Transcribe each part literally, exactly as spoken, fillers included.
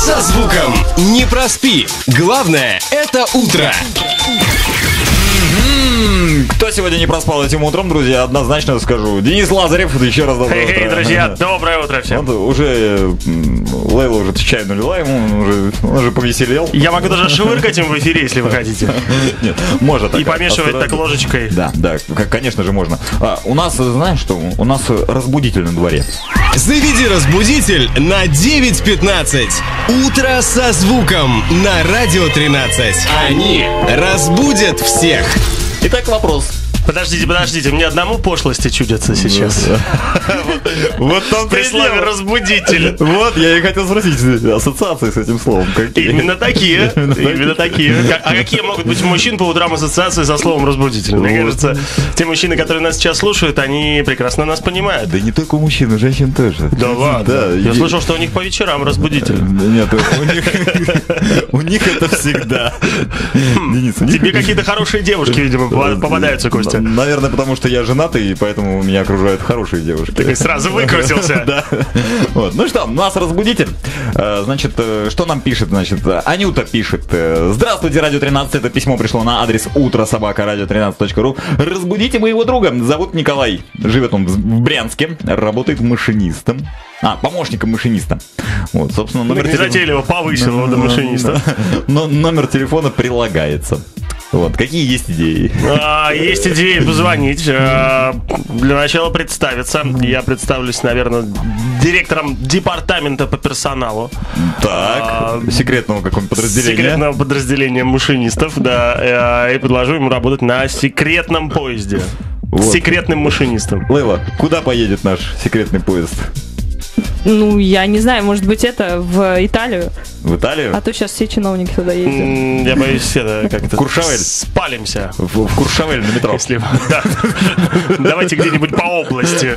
Со звуком не проспи. Главное — это утро. Кто сегодня не проспал этим утром, друзья, однозначно скажу. Денис Лазарев, еще раз доброе Хей, утро. друзья, доброе утро всем. Вот уже Лейла уже чай налила ему, он уже, он уже повеселел. Я могу даже швыркать им в эфире, если вы хотите. Нет, можно так. И помешивать так ложечкой. Да, да, конечно же можно. А, у нас, знаешь что, у нас разбудитель на дворе. Заведи разбудитель на девять пятнадцать. Утро со звуком на Радио тринадцать. Они разбудят всех. Итак, вопрос. Подождите, подождите, мне одному пошлости чудятся сейчас. Вот там При слове «разбудитель». Вот, я и хотел спросить, ассоциации с этим словом какие? Именно такие, именно такие. А какие могут быть у мужчин по утрам ассоциации со словом «разбудитель»? Мне кажется, те мужчины, которые нас сейчас слушают, они прекрасно нас понимают. Да не только у мужчин, у женщин тоже. Да ладно? Я слышал, что у них по вечерам разбудитель. Нет, у них это всегда. Денис, тебе какие-то хорошие девушки, видимо, попадаются, Костя. Наверное, потому что я женатый, и поэтому меня окружают хорошие девушки. Ты сразу выкрутился. Да. Вот. Ну что, у нас разбудитель. Значит, что нам пишет? Значит, Анюта пишет. Здравствуйте, Радио тринадцать. Это письмо пришло на адрес утро собака радио тринадцать точка ру. Разбудите моего друга. Зовут Николай. Живет он в Брянске. Работает машинистом. А, помощником машиниста. Вот, собственно, номер телефона. Незатейливо повысил его до машиниста. Но номер телефона прилагается. Вот, какие есть идеи? А, есть идеи позвонить. А, для начала представиться. Я представлюсь, наверное, директором департамента по персоналу. Так, а, секретного какого-нибудь подразделения. Секретного подразделения машинистов, да. И предложу ему работать на секретном поезде. Вот. С секретным машинистом. Лейла, куда поедет наш секретный поезд? Ну, я не знаю, может быть, это в Италию. В Италию? А то сейчас все чиновники туда ездят. Я боюсь, это как-то... Куршавель. Спалимся. В, в Куршавель на метро. Если... Да. Давайте где-нибудь по области.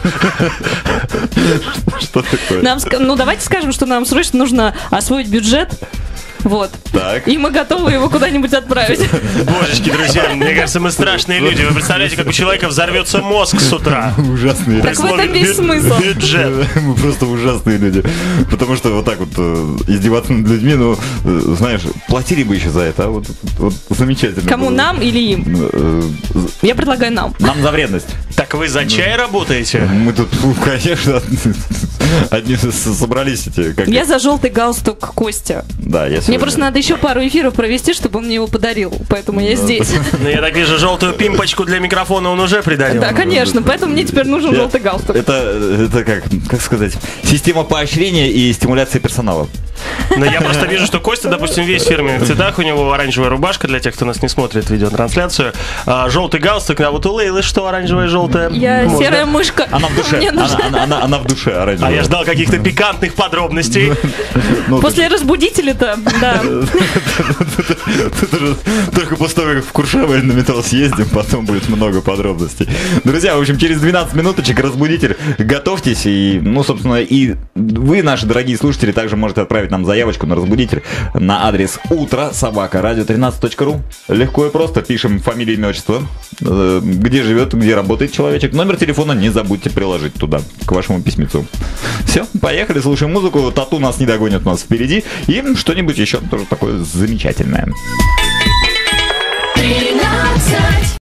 Что такое? Нам, ну, давайте скажем, что нам срочно нужно освоить бюджет. Вот. Так. И мы готовы его куда-нибудь отправить. Божечки, друзья, мне кажется, мы страшные люди. Вы представляете, как у человека взорвется мозг с утра? Ужасные люди. Так в этом весь смысл. Бюджет. Мы просто ужасные люди. Потому что вот так вот издеваться над людьми, ну, знаешь, платили бы еще за это, а? Вот, вот замечательно. Кому, было. нам или им? Я предлагаю нам. Нам за вредность. Так вы за чай работаете? Мы тут, конечно, одни собрались эти. Как... Я за желтый галстук Костя. Да, я Мне просто надо еще пару эфиров провести, чтобы он мне его подарил. Поэтому я здесь. Ну, я так вижу, желтую пимпочку для микрофона он уже придарил. Да, конечно. Поэтому мне теперь нужен я... желтый галстук. Это, это как, как сказать, система поощрения и стимуляции персонала. Но я просто вижу, что Костя, допустим, весь в фирменных цветах. У него оранжевая рубашка, для тех, кто нас не смотрит видеотрансляцию. А, желтый галстук. А вот у Лейлы что оранжевая, желтая? Я Можно? серая мышка. Она в душе. Мне нужно... она, она, она, она в душе оранжевая. А я ждал каких-то пикантных подробностей. После разбудителя-то, да. Только после того, как в Куршавель на метро съездим, потом будет много подробностей. Друзья, в общем, через двенадцать минуточек разбудитель. Готовьтесь. И, ну, собственно, и вы, наши дорогие слушатели, также можете отправить нам заявочку на разбудитель на адрес утро собака радио тринадцать точка ру. Легко и просто. Пишем фамилию, имя, отчество, где живет, где работает человечек. Номер телефона не забудьте приложить туда, к вашему письмецу. Все, поехали, слушаем музыку. Тату нас не догонит, у нас впереди. И что-нибудь еще тоже такое замечательное.